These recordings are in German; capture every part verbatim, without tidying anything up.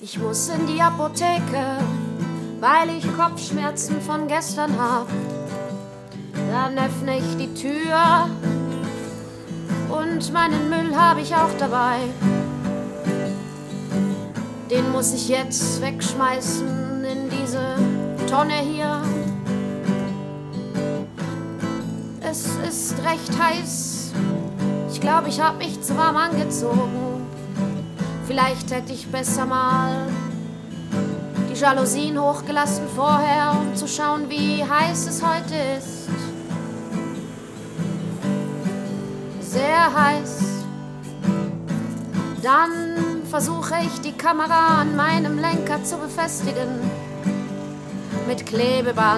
Ich muss in die Apotheke, weil ich Kopfschmerzen von gestern hab. Dann öffne ich die Tür und meinen Müll habe ich auch dabei. Den muss ich jetzt wegschmeißen in diese Tonne hier. Es ist recht heiß, ich glaube, ich habe mich zu warm angezogen. Vielleicht hätte ich besser mal die Jalousien hochgelassen vorher, um zu schauen, wie heiß es heute ist. Sehr heiß. Dann versuche ich, die Kamera an meinem Lenker zu befestigen mit Klebeband.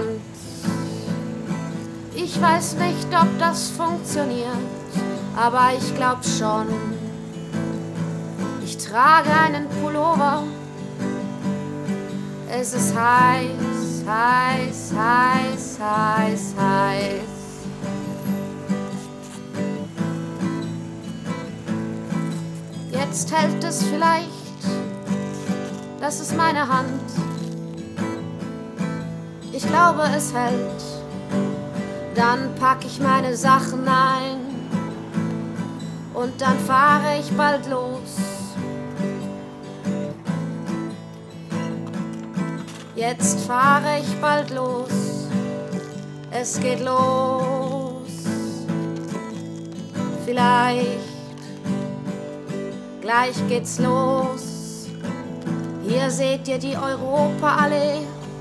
Ich weiß nicht, ob das funktioniert, aber ich glaube schon. Ich trage einen Pullover. Es ist heiß, heiß, heiß, heiß, heiß. Jetzt hält es vielleicht, das ist meine Hand. Ich glaube, es hält. Dann packe ich meine Sachen ein und dann fahre ich bald los. Jetzt fahre ich bald los. Es geht los. Vielleicht gleich geht's los. Hier seht ihr die Europaallee.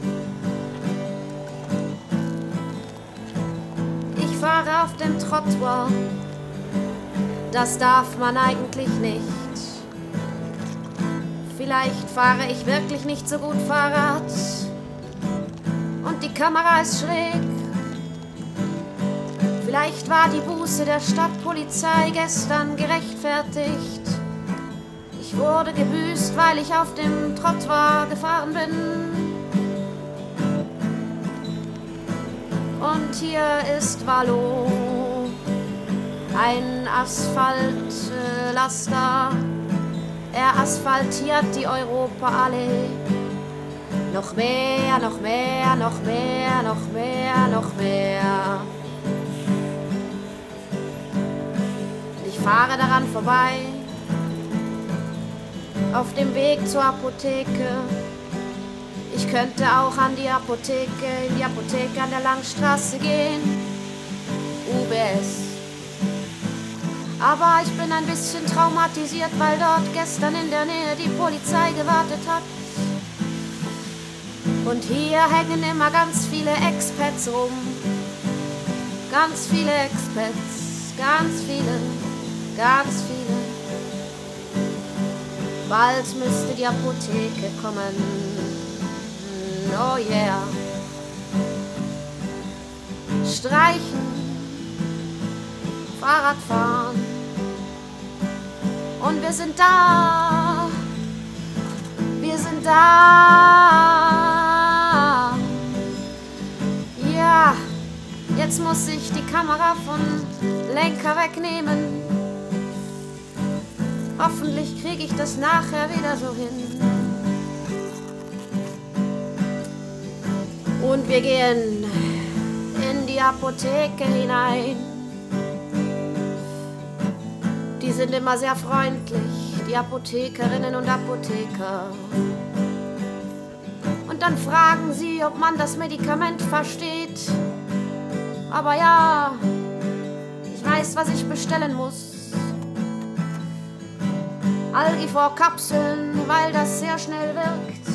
Ich fahre auf dem Trottoir. Das darf man eigentlich nicht. Vielleicht fahre ich wirklich nicht so gut Fahrrad. Und die Kamera ist schräg. Vielleicht war die Buße der Stadtpolizei gestern gerechtfertigt. Ich wurde gebüßt, weil ich auf dem Trottoir gefahren bin. Und hier ist Wallo, ein Asphaltlaster. Er asphaltiert die Europaallee. Noch mehr, noch mehr, noch mehr, noch mehr, noch mehr. Ich fahre daran vorbei, auf dem Weg zur Apotheke. Ich könnte auch an die Apotheke, in die Apotheke an der Langstraße gehen. U B S. Aber ich bin ein bisschen traumatisiert, weil dort gestern in der Nähe die Polizei gewartet hat. Und hier hängen immer ganz viele Expats rum. Ganz viele Expats, ganz viele, ganz viele. Bald müsste die Apotheke kommen. Oh yeah. Streichen, Fahrrad fahren. Und wir sind da. Wir sind da. Ja, jetzt muss ich die Kamera von Lenker wegnehmen. Hoffentlich kriege ich das nachher wieder so hin. Und wir gehen in die Apotheke hinein. Die sind immer sehr freundlich, die Apothekerinnen und Apotheker. Und dann fragen sie, ob man das Medikament versteht. Aber ja, ich weiß, was ich bestellen muss. Algifor-Kapseln, weil das sehr schnell wirkt.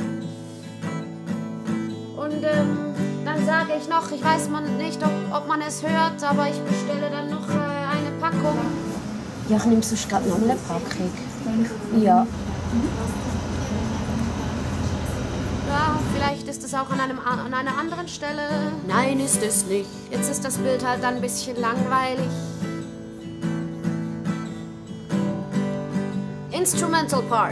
Und ähm, dann sage ich noch, ich weiß man nicht, ob, ob man es hört, aber ich bestelle dann noch äh, eine Packung. Ja, ich nehme sonst gerade noch eine Packung. Ja. Ja, vielleicht ist es auch an, einem, an einer anderen Stelle. Nein, ist es nicht. Jetzt ist das Bild halt dann ein bisschen langweilig. Instrumental Part.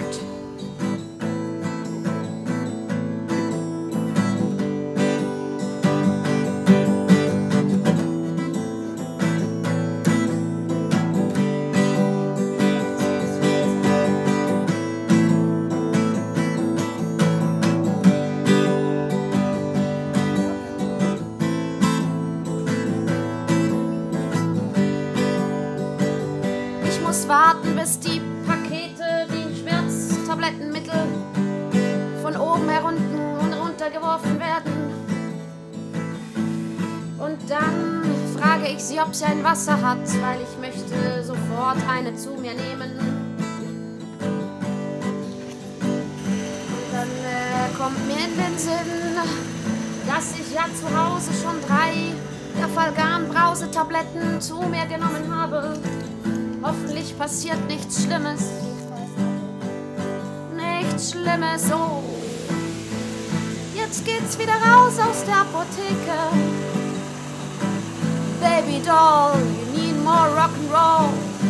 Tablettenmittel von oben herunter und runtergeworfen werden. Und dann frage ich sie, ob sie ein Wasser hat, weil ich möchte sofort eine zu mir nehmen. Und dann äh, kommt mir in den Sinn, dass ich ja zu Hause schon drei Dafalgan-Brausetabletten zu mir genommen habe. Hoffentlich passiert nichts Schlimmes. Nichts Schlimmes, oh. Jetzt geht's wieder raus aus der Apotheke. Baby doll, you need more rock'n'roll.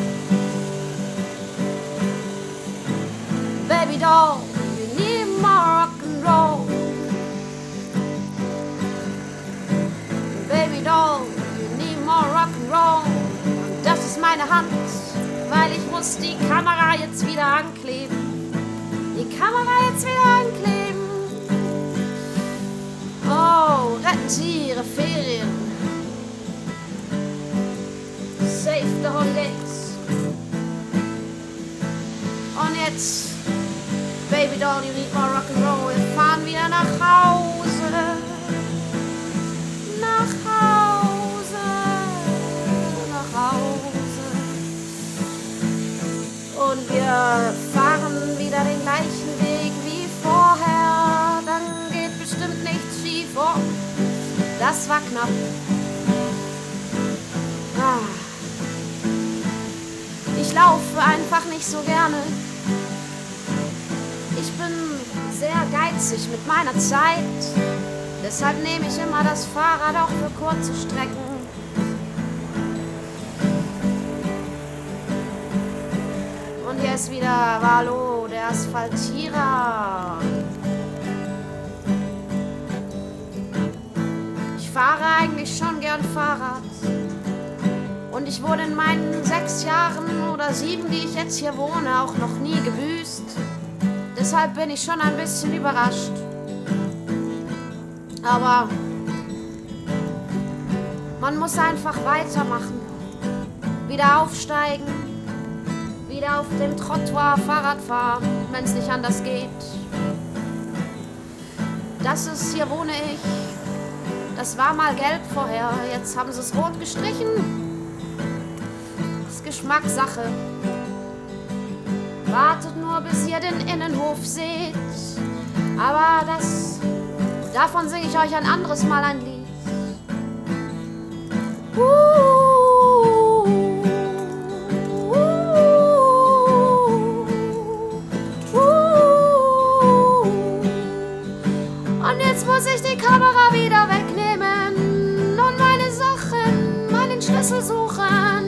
Baby doll, you need more rock'n'roll. Baby doll, you need more rock'n'roll. Das ist meine Hand, weil ich muss die Kamera jetzt wieder ankleben. Die Kamera jetzt wieder ankleben. Oh, retten Sie Ihre Ferien. Save the holidays. Und jetzt, Baby doll, you need more rock'n'roll. Wir fahren wieder nach Hause. Nach Hause. Nach Hause. Und wir fahren wieder den gleichen Weg wie vorher. Dann geht bestimmt nichts schief. Oh, das war knapp. Ah. Ich laufe einfach nicht so gerne. Ich bin sehr geizig mit meiner Zeit. Deshalb nehme ich immer das Fahrrad auch für kurze Strecken. Und hier ist wieder Valo, der Asphaltierer. Ich fahre eigentlich schon gern Fahrrad. Und ich wurde in meinen sechs Jahren oder sieben, die ich jetzt hier wohne, auch noch nie gebüßt. Deshalb bin ich schon ein bisschen überrascht. Aber man muss einfach weitermachen. Wieder aufsteigen. Wieder auf dem Trottoir Fahrrad fahren, wenn es nicht anders geht. Das ist, hier wohne ich. Das war mal gelb vorher, jetzt haben sie es rot gestrichen. Geschmackssache. Wartet nur, bis ihr den Innenhof seht. Aber das, davon singe ich euch ein anderes Mal ein Lied. Uh, uh, uh, uh. Und jetzt muss ich die Kamera wieder wegnehmen und meine Sachen, meinen Schlüssel suchen.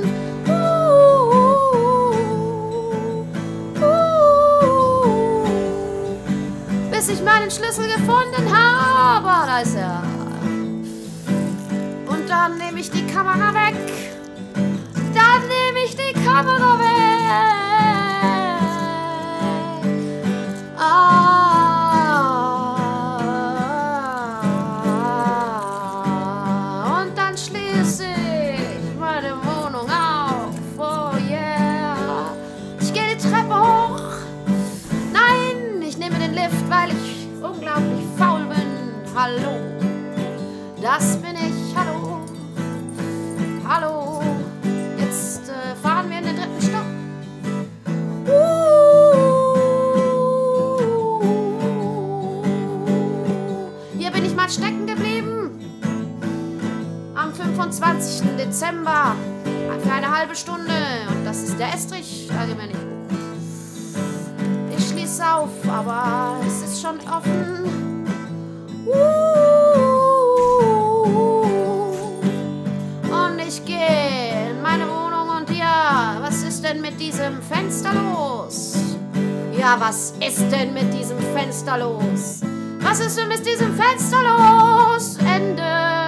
Bis ich meinen Schlüssel gefunden habe, da ist er. Und dann nehme ich die Kamera weg. Dann nehme ich die Kamera weg. Ah. Und dann schließe ich meine Wohnung auf. Oh yeah. Ich gehe die Treppe hoch. Nein, ich nehme den Lift, weil ich unglaublich faul bin. Hallo, das bin ich. Hallo, hallo. Jetzt äh, fahren wir in den dritten Stock. Uh, hier bin ich mal stecken geblieben. Am fünfundzwanzigsten Dezember für eine halbe Stunde. Und das ist der Estrich. Allgemein nicht. Ich schließe auf, aber es ist schon offen. Und ich gehe in meine Wohnung und ja, was ist denn mit diesem Fenster los? Ja, was ist denn mit diesem Fenster los? Was ist denn mit diesem Fenster los? Ende.